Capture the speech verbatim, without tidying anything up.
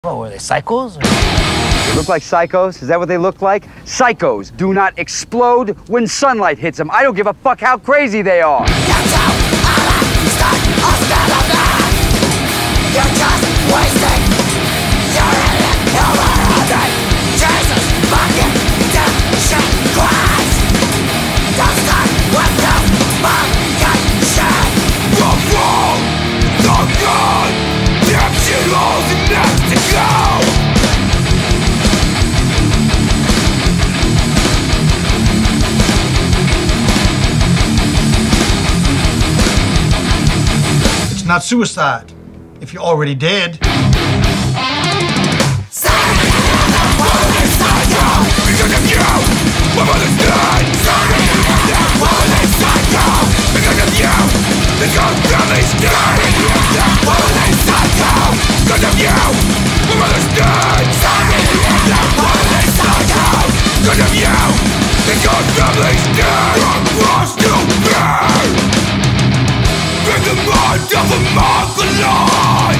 Oh, were they psychos? They look like psychos? Is that what they look like? Psychos do not explode when sunlight hits them. I don't give a fuck how crazy they are. You're just wasting your over Jesus fucking death shit Christ. Don't start with this fucking shit. The wrong, the good, damn shit holes in Mexico. It's not suicide if you're already dead. Because of you, my mother's dead. Because of you, the whole family's dead. Because of you, my mother's dead. Because of you, the whole family's dead. I'm lost to me. In the mind of a Mongoloid.